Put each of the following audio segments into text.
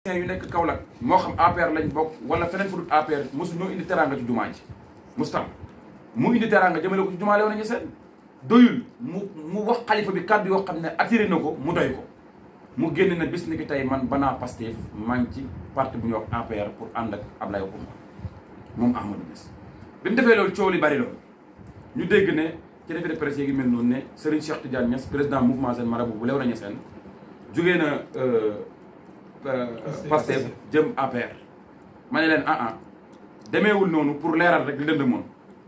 yu nekk Kaolack moo xam APR lañ bokk wala feneen fu dul APR mosu ñoo indi teraanga ci jumaa ji mustam mu indi teraanga jëmale ko ci jumaa Léona Niassène doyul mu wax xalifa bi kàddu yoo xam ne attiré na ko mu doy ko mu génn na bis ni ki tey man banaa Pastef maa ngi ci parti bu ñuy wax APR pour ànd ak Ablaye Oumar moom Ahmadou Niass bi mu defee loolu coow li bari loolu ñu dégg ne ci revue de presse yi mel noonu ne Serigne Cheikh Tidiane Niass président mouvement Sen Marabout bu Léona Niassène jógee na Pastef jëm APR ma ne leen demeewul noonu pour leeral rek li lëndëmoon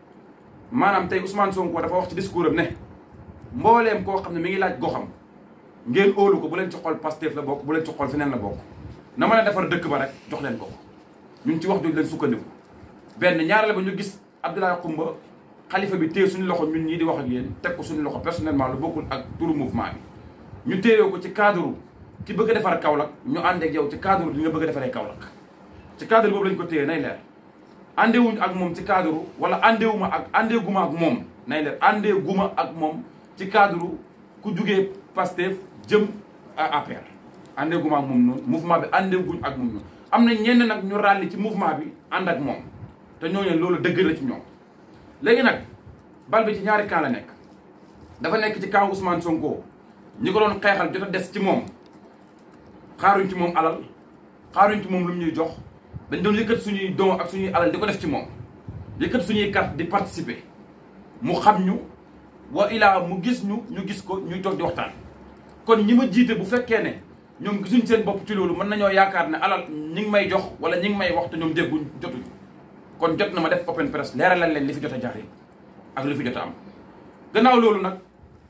maanaam tey Ousmane Sonko dafa wax ci discours am ne mbooleem koo xam ne mi ngi laaj goxam ngeen óolu ko bu leen ci xool Pastef la bokk bu leen ci xool feneen la bokk na mën a defar dëkk ba rek jox leen ko ñun ci wax jooju leen sukkandiku benn ñaareel ba ñu gis Abdoulaye Khoumba xalifa bi téye suñu loxo ñun ñii di wax ak yéen teg ko suñu loxo personnellement lu bokkul ak turu mouvement bi ñu téyee ko ci cadre ki bëgg a defar Kaolack ñu ànd ak yow ci cadre li nga bëgg a defaree Kaolack ci cadre boobu lañ ko téye nay leer àndeewuñ ak moom ci cadre wala àndeewuma ak moom nay leer àndeeguma ak moom ci cadre ku jugee Pastef jëm APR àndeeguma ak moom noonu mouvement bi àndeeguñ ak moom noonu am na ñenn nag ñu ràlli ci mouvement bi ànd ak moom te ñooñu loolu dëgg la ci ñoom léegi nag bal bi ci ñaari camp la nekk dafa nekk ci camp Ousmane Sonko ñi ko doon xeexal jot a des ci moom xaaruñ ci moom alal xaaruñ ci moom lu mu ñuy jox dañ doon yëkkat suñuy don ak suñuy alal di ko def ci moom yëkkat suñuy carte di participer mu xam ñu wa ilaa mu gis ñu gis ko ñuy toog di waxtaan kon ñi ma jiite bu fekkee ne ñoom gisuñ seen bopp ci loolu mën nañoo yaakaar ne alal ñi ngi may jox wala ñi ngi may wax te ñoom dégguñ jotuñ kon jot na ma def open press leeralal leen li fi jot a jaaree ak li fi jot a am gannaaw loolu nag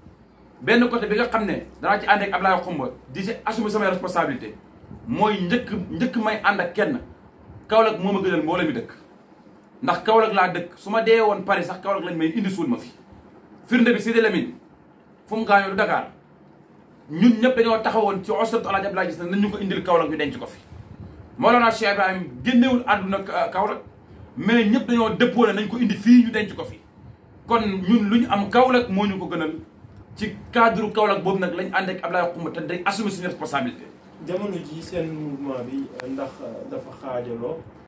benn côté bi nga xam ne danaa ci ànd ak Ablaye Khoumba di ci assumer samay responsabilité mooy njëkk may ànd ak kenn Kaolack moo ma gënal mbooloo mi dëkk ndax Kaolack laa dëkk su ma dee woon Paris sax Kaolack lañ may indi suul ma fi firnde bi Sidi Lamine fu mu gaañoo du Dakar ñun ñëpp dañoo taxawoon ci osatu Alaaji Abdoulaye gis na nañ ñu ko indil Kaolack ñu denc ko fi Mawlana Cheikh Ibrahim génnewul àdduna Kaolack mais ñëpp dañoo dëppoo ne nañ ko indi fii ñu denc ko fi kon ñun lu ñu am Kaolack moo ñu ko gënal ci cadre Kaolack boobu nag lañ ànd ak Ablaye Khoumba te day assumer suñu responsabilité. jamono ji seen mouvement bi ndax dafa xaajaloo